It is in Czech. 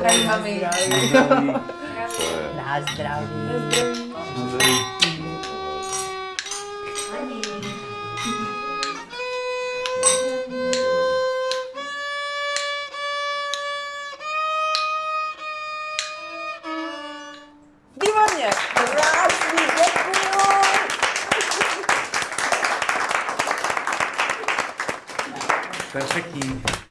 zdraví, mami. Na zdraví. Výborně. Krásný, děkuju. Perfektní.